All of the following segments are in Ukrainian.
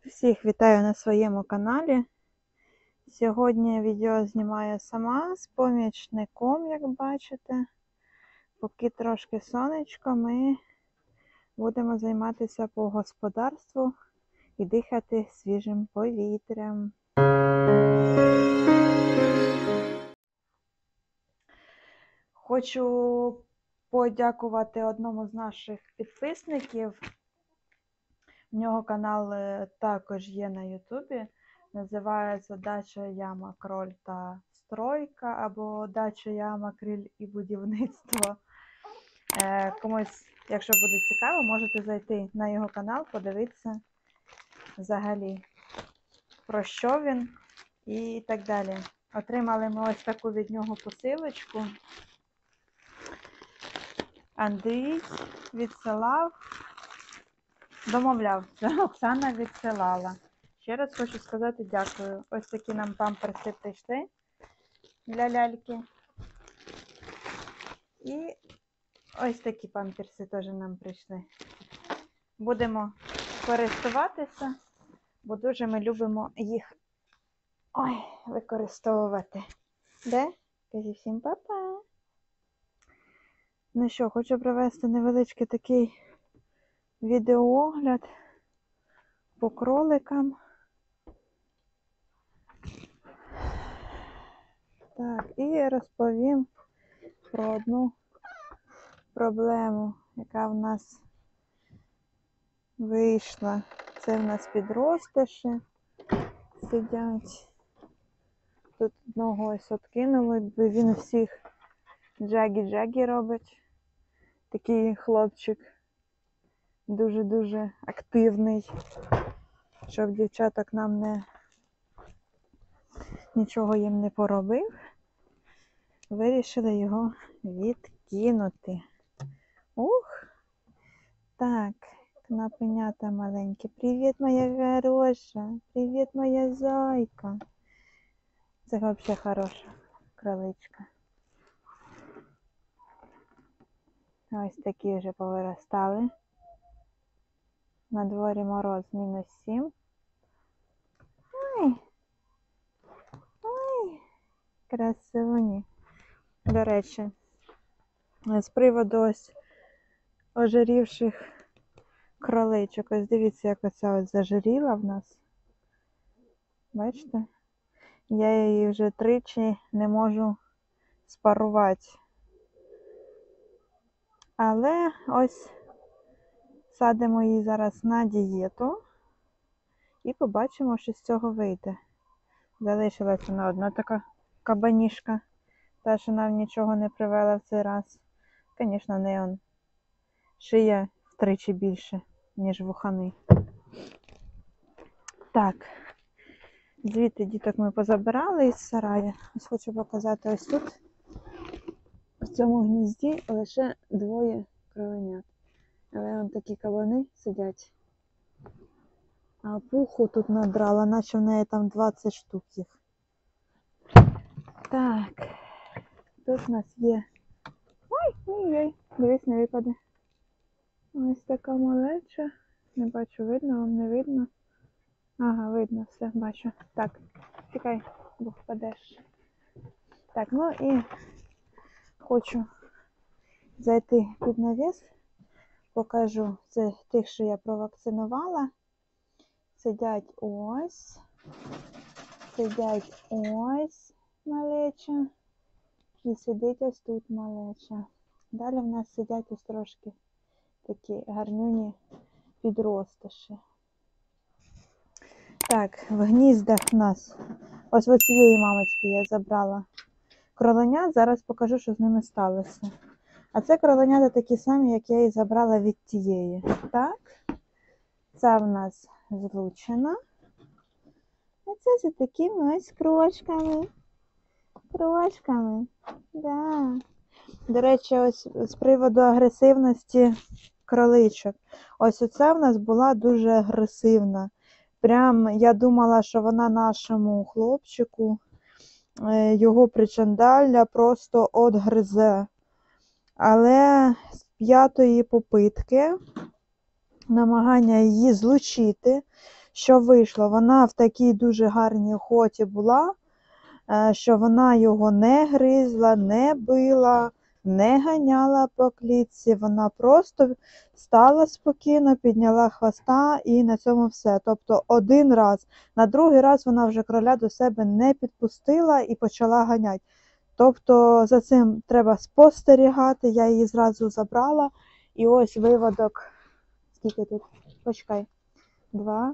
Всіх вітаю на своєму каналі. Сьогодні відео знімаю сама з помічником, як бачите. Поки трошки сонечко, ми будемо займатися по господарству і дихати свіжим повітрям. Хочу подякувати одному з наших підписників. У нього канал також є на Ютубі. Називається Дача, яма, кроль та стройка, або Дача, яма, криль і будівництво. Комусь, якщо буде цікаво, можете зайти на його канал, подивитися взагалі, про що він і так далі. Отримали ми ось таку від нього посилочку. Андрій відсилав. Домовлявся, Оксана відсилала. Ще раз хочу сказати дякую. Ось такі нам памперси прийшли для ляльки. І ось такі памперси теж нам прийшли. Будемо користуватися, бо дуже ми любимо їх використовувати. Де? Кажи всім па-па! Ну що, хочу провести невеличкий такий відеоогляд по кроликам. Так, і розповім про одну проблему, яка в нас вийшла. Це в нас підростиші сидять. Тут одного ось откинули, бо він всіх джагі-джагі робить. Такий хлопчик. Дуже-дуже активний, щоб дівчаток нам нічого їм не поробив. Вирішили його відкинути. Ух! Так, кнопенята маленькі. Привіт, моя хороша! Привіт, моя зайка! Це взагалі хороша кроличка. Ось такі вже повиростали. На дворі мороз -7. Ой, красуні. До речі, з приводу ось ожирівших кроличок. Ось дивіться, як оця ось зажиріла в нас. Бачите? Я її вже тричі не можу спарувати. Але ось садимо її зараз на дієту і побачимо, що з цього вийде. Залишилася на одна така кабанішка, та, що нам нічого не привела в цей раз. Звісно, не он. Шия втричі більше, ніж вухани. Так, звідти діток ми позабирали із сараю. Ось хочу показати, ось тут, в цьому гнізді, лише двоє кроленят. Але вон такі кабани сидять. А пуху тут надрала, наче в неї там 20 штук їх. Так, тут у нас є... Ой-ой-ой, дивись, не випаде. Ось така малеча. Не бачу, видно, вам не видно. Ага, видно, все, бачу. Так, чекай, бо впадеш. Так, ну і хочу зайти під навіс. Покажу, це тих, що я провакцинувала. Сидять ось малеча. І сидить ось тут малеча. Далі в нас сидять ось трошки такі гарнюні підростиші. Так, в гніздах в нас, ось ось цієї мамочки я забрала кроленят. Зараз покажу, що з ними сталося. А це кроленята такі самі, як я і забрала від тієї. Так, це в нас злучена. А це за такими ось крочками. Да. До речі, ось з приводу агресивності кроличок. Ось оця в нас була дуже агресивна. Прям я думала, що вона нашому хлопчику його причандалля просто одгризе. Але з 5-ї попитки намагання її злучити, що вийшло? Вона в такій дуже гарній охоті була, що вона його не гризла, не била, не ганяла по клітці. Вона просто стала спокійно, підняла хвоста і на цьому все. Тобто один раз. На другий раз вона вже кроля до себе не підпустила і почала ганяти. Тобто за цим треба спостерігати. Я її зразу забрала. І ось виводок. Скільки тут? Почекай. 2,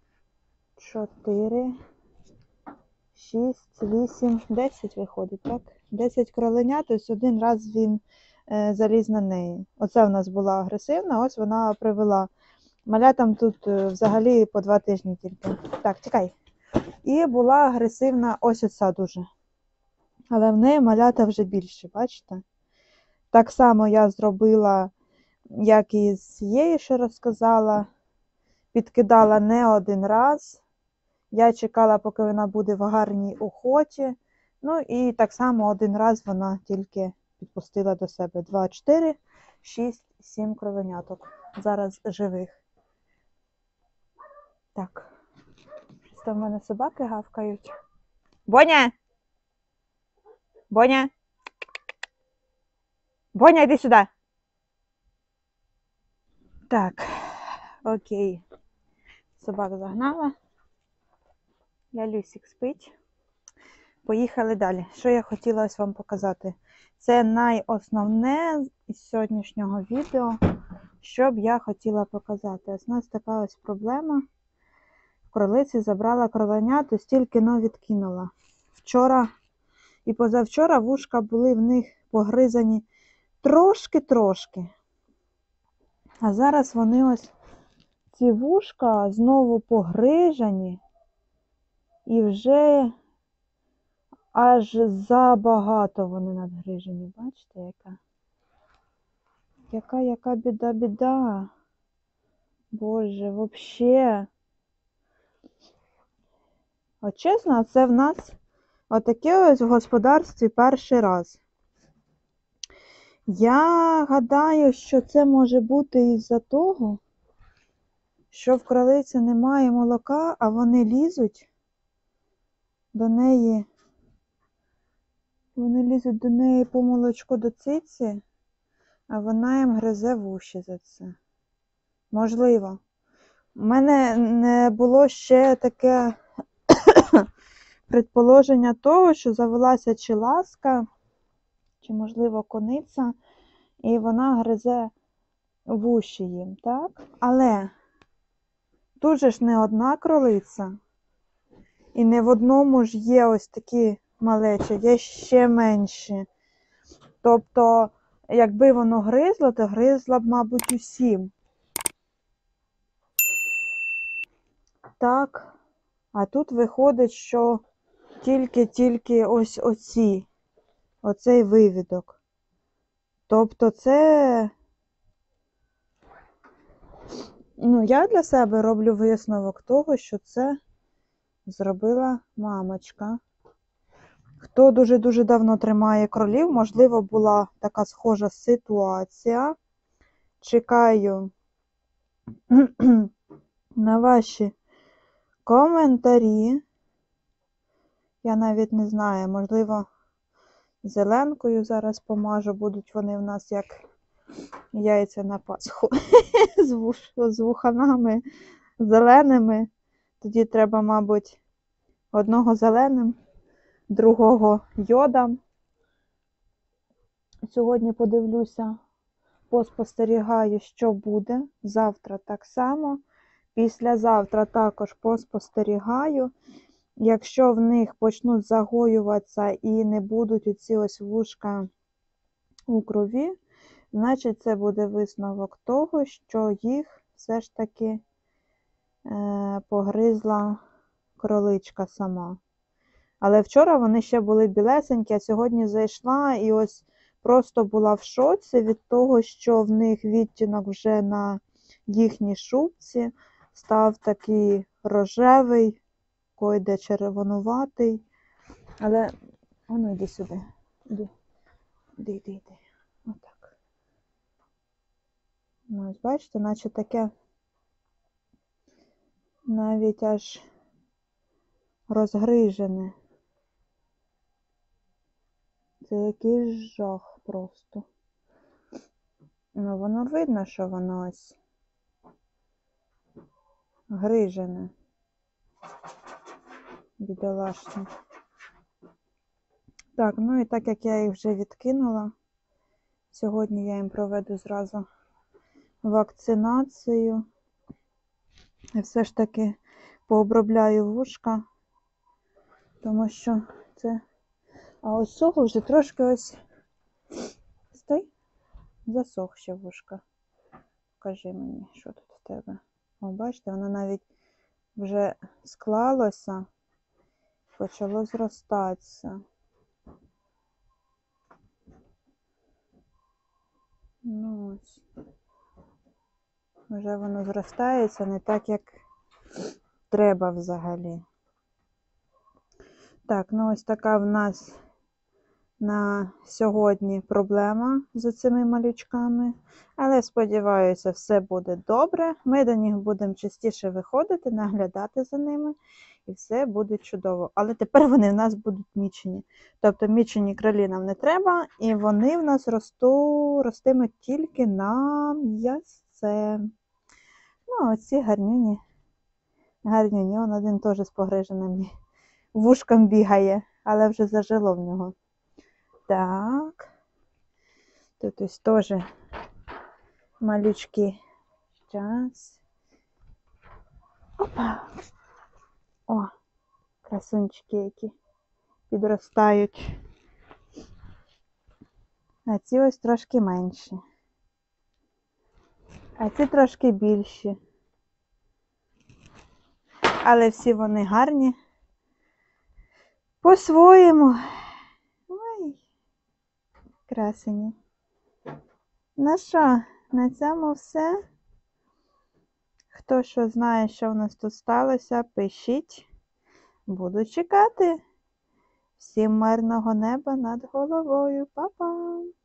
4, 6, 8, 10 виходить, так? 10 кроленят, ось один раз він заліз на неї. Оце в нас була агресивна, ось вона привела. Малятам тут взагалі по 2 тижні тільки. Так, чекай. І була агресивна ось оця дуже. Але в неї малята вже більше, бачите? Так само я зробила, як і з цією, що розказала. Підкидала не один раз. Я чекала, поки вона буде в гарній охоті. Ну і так само один раз вона тільки підпустила до себе 2, 4, 6, 7 кроленяток. Зараз живих. Так. Що в мене собаки гавкають. Боня! Боня! Боня, йди сюди! Так, окей. Собак загнала. Лялюсик спить. Поїхали далі. Що я хотіла ось вам показати? Це найосновне із сьогоднішнього відео, що б я хотіла показати. Ось у нас така ось проблема. В кролиці забрала кроленя, то стільки відкинула. Вчора і позавчора вушка були в них погризані трошки-трошки. А зараз вони ось, ці вушка знову погрижані і вже аж забагато вони надгрижені. Бачите, яка біда. Боже, вообще. От чесно, це в нас отаке ось в господарстві перший раз. Я гадаю, що це може бути із-за того, що в кролиці немає молока, а вони лізуть до неї. Вони лізуть до неї по молочку до циці, а вона їм гризе вуші за це. Можливо. У мене не було ще таке предположення того, що завелася чи ласка, чи, можливо, кониця, і вона гризе вуші їм, так? Але тут же ж не одна кролиця, і не в одному ж є ось такі малечі, є ще менші. Тобто, якби воно гризло, то гризло б, мабуть, усім. Так, а тут виходить, що тільки ось оцей вивідок. Тобто це, я для себе роблю висновок того, що це зробила мамочка. Хто дуже-дуже давно тримає кролів, можливо, була така схожа ситуація. Чекаю на ваші коментарі. Я навіть не знаю, можливо, зеленкою зараз помажу. Будуть вони в нас як яйця на Пасху. З вуханами зеленими. Тоді треба, мабуть, одного зеленим, другого йодом. Сьогодні подивлюся, поспостерігаю, що буде. Завтра так само. Післязавтра також поспостерігаю. Якщо в них почнуть загоюватися і не будуть оці ось вушка у крові, значить це буде висновок того, що їх все ж таки погризла кроличка сама. Але вчора вони ще були білесенькі, а сьогодні зайшла і ось просто була в шоці від того, що в них відтінок вже на їхній шубці став такий рожевий, койде червонуватий. Але, йди сюди. Іди. Отак. Ось, бачите, наче таке навіть аж розгрижене. Це якийсь жах просто. Ну, воно видно, що воно ось грижене. Бідолашне. Так, ну і так як я їх вже відкинула, сьогодні я їм проведу зразу вакцинацію. І все ж таки пообробляю вушка, тому що це... А ось цього вже трошки ось... Стой! Засохші вушка. Покажи мені, що тут в тебе. О, бачите, воно навіть вже склалося, почало зростатися. Ну ось. Вже воно зростається не так, як треба взагалі. Так, ну ось така в нас на сьогодні проблема з цими малючками. Але сподіваюся, все буде добре. Ми до них будемо частіше виходити, наглядати за ними. І все буде чудово. Але тепер вони в нас будуть мічені. Тобто мічені кролі нам не треба. І вони в нас ростимуть тільки на м'ясце. Ну, оці гарнюні. Гарнюні. Он один теж з погриженим вушком бігає. Але вже зажило в нього. Так. Тут ось теж малючки. Зараз. Опа. О, красунчики які підростають. А ці ось трошки менші. А ці трошки більші. Але всі вони гарні. По-своєму. Ой, красені. Ну що, на цьому все. Хто що знає, що в нас тут сталося, пишіть. Буду чекати. Всім мирного неба над головою. Па-па!